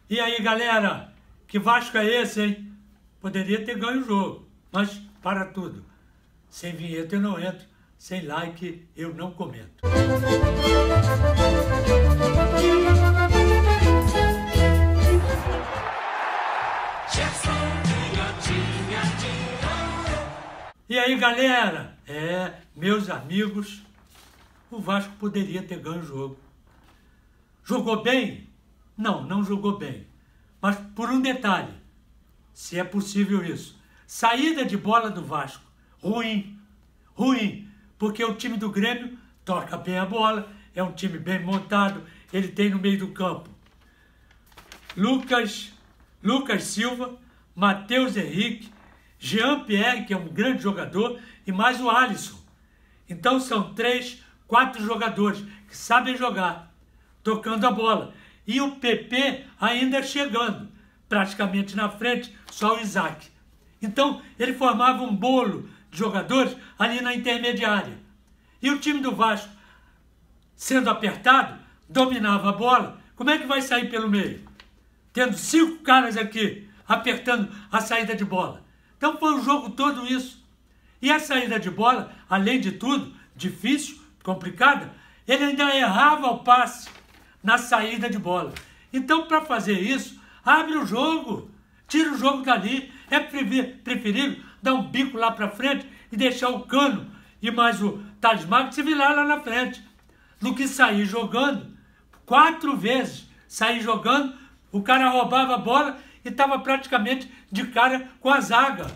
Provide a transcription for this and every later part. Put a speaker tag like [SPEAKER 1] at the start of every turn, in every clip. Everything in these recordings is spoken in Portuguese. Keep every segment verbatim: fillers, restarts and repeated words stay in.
[SPEAKER 1] E aí, galera, que Vasco é esse, hein? Poderia ter ganho o jogo, mas para tudo. Sem vinheta eu não entro, sem like eu não comento. E aí, galera, é, meus amigos, o Vasco poderia ter ganho o jogo. Jogou bem? Não, não jogou bem. Mas por um detalhe, se é possível isso. Saída de bola do Vasco, ruim, ruim, porque o time do Grêmio toca bem a bola, é um time bem montado, ele tem no meio do campo Lucas, Lucas Silva, Matheus Henrique, Jean-Pierre, que é um grande jogador, e mais o Alisson. Então são três, quatro jogadores que sabem jogar, tocando a bola. E o P P ainda chegando, praticamente na frente, só o Isaac. Então ele formava um bolo de jogadores ali na intermediária. E o time do Vasco, sendo apertado, dominava a bola. Como é que vai sair pelo meio? Tendo cinco caras aqui, apertando a saída de bola. Então foi o jogo todo isso. E a saída de bola, além de tudo, difícil, complicada, ele ainda errava o passe na saída de bola. Então, para fazer isso, abre o jogo, tira o jogo dali. É preferível dar um bico lá para frente e deixar o Cano e mais o Thales Magno se virar lá na frente, do que sair jogando quatro vezes. Sair jogando, o cara roubava a bola e estava praticamente de cara com a zaga.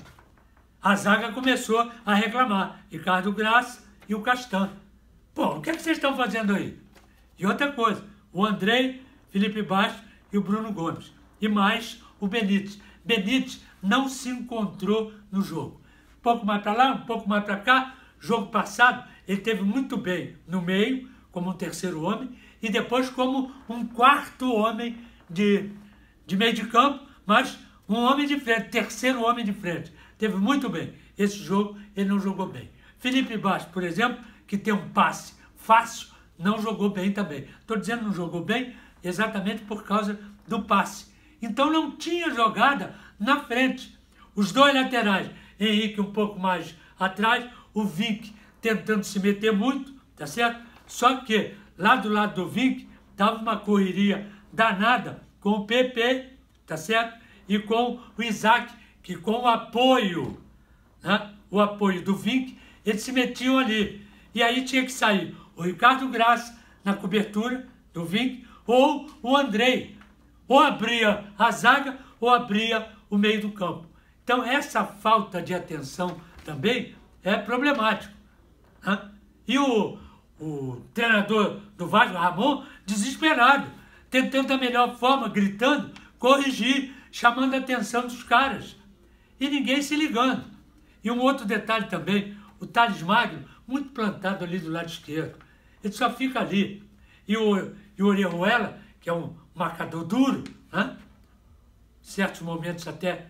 [SPEAKER 1] A zaga começou a reclamar. Ricardo Graça e o Castan. Pô, o que é que vocês estão fazendo aí? E outra coisa, o Andrei, Felipe Bastos e o Bruno Gomes. E mais o Benítez. Benítez não se encontrou no jogo. Um pouco mais para lá, um pouco mais para cá. Jogo passado, ele teve muito bem no meio, como um terceiro homem, e depois como um quarto homem de, de meio de campo, mas um homem de frente, terceiro homem de frente. Teve muito bem. Esse jogo ele não jogou bem. Felipe Bastos, por exemplo, que tem um passe fácil, não jogou bem também. Estou dizendo não jogou bem exatamente por causa do passe. Então não tinha jogada na frente. Os dois laterais, Henrique um pouco mais atrás, o Vinck tentando se meter muito, tá certo? Só que lá do lado do Vinck estava uma correria danada com o P P, tá certo? E com o Isaac, que com o apoio, né? o apoio do Vinck, eles se metiam ali. E aí tinha que sair o Ricardo Graça na cobertura do Vinck, ou o Andrei. Ou abria a zaga, ou abria o meio do campo. Então essa falta de atenção também é problemático. Né? E o, o treinador do Vasco, Ramon, desesperado, tentando da melhor forma, gritando, corrigir, chamando a atenção dos caras. E ninguém se ligando. E um outro detalhe também, o Thales Magno, muito plantado ali do lado esquerdo. Ele só fica ali. E o, e o Orejuela, que é um marcador duro, né? Em certos momentos até,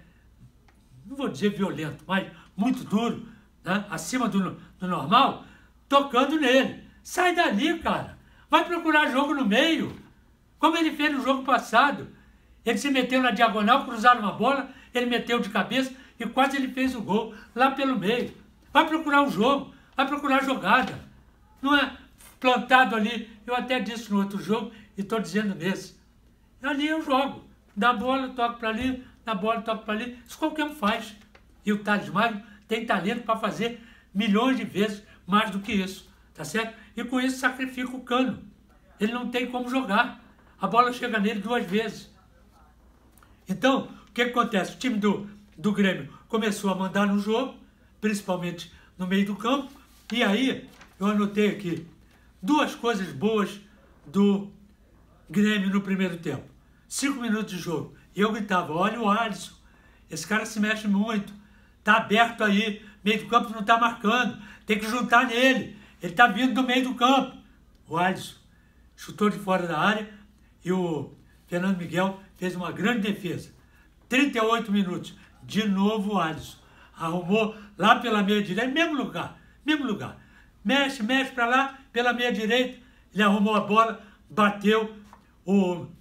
[SPEAKER 1] não vou dizer violento, mas muito duro, né? Acima do, do normal, tocando nele. Sai dali, cara. Vai procurar jogo no meio. Como ele fez no jogo passado. Ele se meteu na diagonal, cruzaram uma bola, ele meteu de cabeça e quase ele fez o gol lá pelo meio. Vai procurar o jogo, vai procurar a jogada. Não é plantado ali. Eu até disse no outro jogo e estou dizendo nesse. Ali eu jogo. Dá bola, toco para ali, dá bola, toco para ali. Isso qualquer um faz. E o Thales Magno tem talento para fazer milhões de vezes mais do que isso. Tá certo? E com isso sacrifica o Cano. Ele não tem como jogar. A bola chega nele duas vezes. Então, o que acontece? O time do, do Grêmio começou a mandar no jogo, principalmente no meio do campo, e aí eu anotei aqui duas coisas boas do Grêmio no primeiro tempo. Cinco minutos de jogo. E eu gritava, olha o Alisson, esse cara se mexe muito, tá aberto aí, meio do campo não tá marcando, tem que juntar nele, ele tá vindo do meio do campo. O Alisson chutou de fora da área e o Fernando Miguel fez uma grande defesa. trinta e oito minutos. De novo o Alisson. Arrumou lá pela meia direita, mesmo lugar. Mesmo lugar. Mexe, mexe para lá, pela meia direita. Ele arrumou a bola, bateu. O,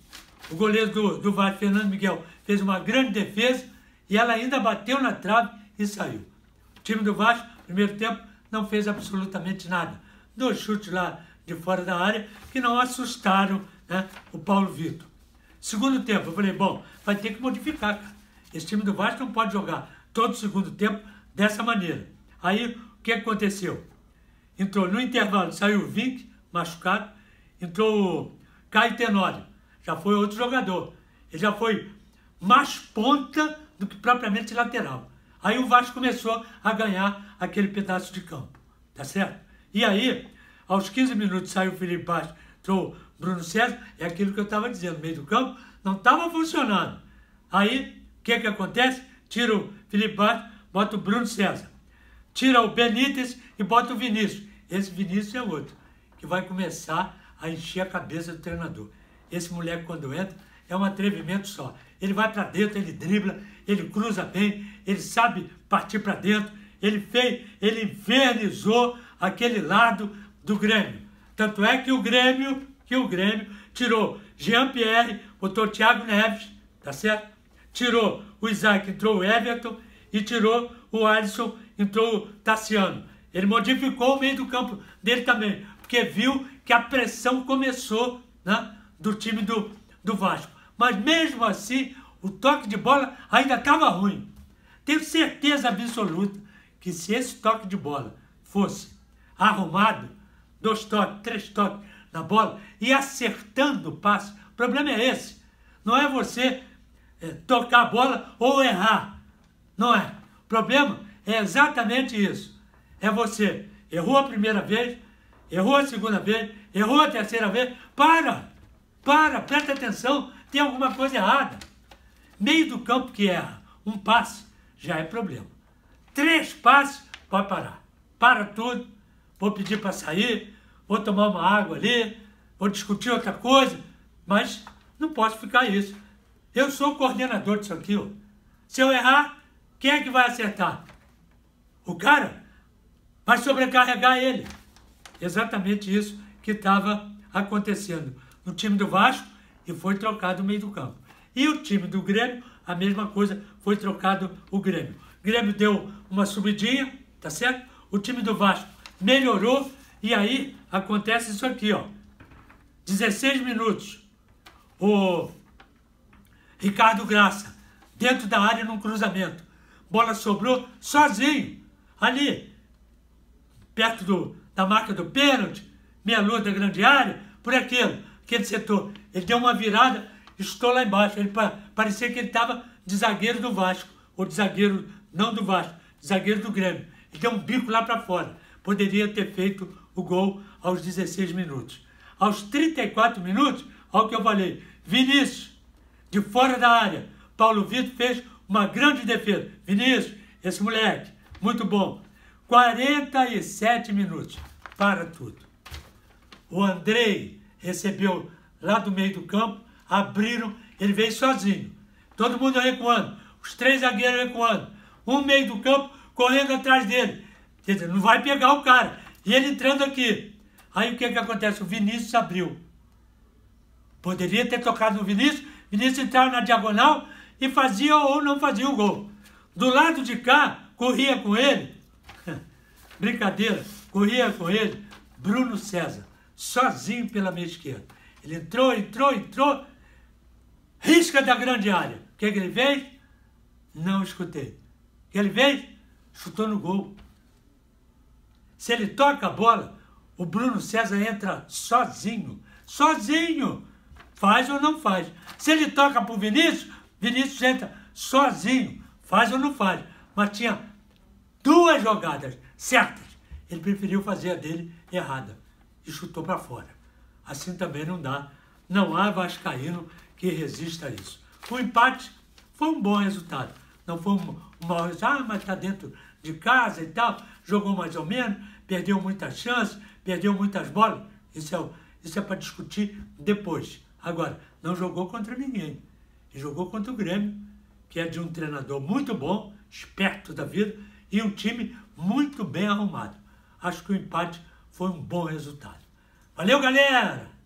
[SPEAKER 1] o goleiro do, do Vasco, Fernando Miguel, fez uma grande defesa e ela ainda bateu na trave e saiu. O time do Vasco, primeiro tempo, não fez absolutamente nada. Dois chutes lá de fora da área que não assustaram, né, o Paulo Vitor. Segundo tempo, eu falei, bom, vai ter que modificar, cara. Esse time do Vasco não pode jogar todo o segundo tempo dessa maneira. Aí, o que aconteceu? Entrou no intervalo, saiu o Vink, machucado, entrou o Caio Tenório, já foi outro jogador. Ele já foi mais ponta do que propriamente lateral. Aí o Vasco começou a ganhar aquele pedaço de campo, tá certo? E aí, aos quinze minutos, saiu o Felipe Bastos, entrou o Bruno César, é aquilo que eu estava dizendo, no meio do campo, não estava funcionando. Aí, o que que acontece? Tira o Felipe Bastos, bota o Bruno César. Tira o Benítez e bota o Vinícius. Esse Vinícius é outro, que vai começar a encher a cabeça do treinador. Esse moleque, quando entra, é um atrevimento só. Ele vai para dentro, ele dribla, ele cruza bem, ele sabe partir para dentro. Ele fez, ele infernizou aquele lado do Grêmio. Tanto é que o Grêmio, que o Grêmio tirou Jean-Pierre, botou o Thiago Neves, tá certo? Tirou o Isaac, entrou o Everton e tirou o Alisson, entrou o Tassiano. Ele modificou o meio do campo dele também, porque viu que a pressão começou, né, do time do, do Vasco. Mas mesmo assim, o toque de bola ainda estava ruim. Tenho certeza absoluta que se esse toque de bola fosse arrumado, dois toques, três toques na bola e acertando o passe, o problema é esse. Não é você é, tocar a bola ou errar. Não é. O problema é exatamente isso. É você errou a primeira vez, errou a segunda vez, errou a terceira vez. Para! Para! Presta atenção. Tem alguma coisa errada. Meio do campo que erra um passe já é problema. Três passes, pode parar. Para tudo. Vou pedir para sair, vou tomar uma água ali, vou discutir outra coisa, mas não posso ficar isso. Eu sou o coordenador disso aqui, ó. Se eu errar, quem é que vai acertar? O cara vai sobrecarregar ele. Exatamente isso que estava acontecendo no time do Vasco e foi trocado no meio do campo. E o time do Grêmio, a mesma coisa, foi trocado o Grêmio. O Grêmio deu uma subidinha, tá certo? O time do Vasco melhorou e aí acontece isso aqui, ó. dezesseis minutos. O Ricardo Graça, dentro da área num cruzamento. Bola sobrou sozinho, ali, perto do, da marca do pênalti, meia lua da grande área, por aquele, aquele setor. Ele deu uma virada, estou lá embaixo. Ele parecia que ele estava de zagueiro do Vasco, ou de zagueiro, não do Vasco, de zagueiro do Grêmio. Ele deu um bico lá para fora. Poderia ter feito o gol aos dezesseis minutos. Aos trinta e quatro minutos, olha o que eu falei, Vinícius, de fora da área, Paulo Vitor fez uma grande defesa. Vinícius, esse moleque, muito bom. quarenta e sete minutos, para tudo. O Andrei recebeu lá do meio do campo, abriram, ele veio sozinho. Todo mundo recuando, os três zagueiros recuando. Um meio do campo correndo atrás dele. Quer dizer, não vai pegar o cara. E ele entrando aqui. Aí o que que acontece? O Vinícius abriu. Poderia ter tocado no Vinícius, Vinícius entrava na diagonal e fazia ou não fazia o gol. Do lado de cá, corria com ele, brincadeira, corria com ele, Bruno César, sozinho pela meia esquerda. Ele entrou, entrou, entrou, risca da grande área. O que que ele fez? Não escutei. O que ele fez? Chutou no gol. Se ele toca a bola, o Bruno César entra sozinho. Sozinho. Faz ou não faz. Se ele toca para o Vinícius, Vinícius entra sozinho. Faz ou não faz. Mas tinha duas jogadas certas. Ele preferiu fazer a dele errada. E chutou para fora. Assim também não dá. Não há vascaíno que resista a isso. O empate foi um bom resultado. Não foi um, um mau resultado. Ah, mas está dentro de casa e tal. Jogou mais ou menos. Perdeu muitas chances. Perdeu muitas bolas. Isso é, isso é para discutir depois. Agora, não jogou contra ninguém. E jogou contra o Grêmio, que é de um treinador muito bom, esperto da vida, e um time muito bem arrumado. Acho que o empate foi um bom resultado. Valeu, galera!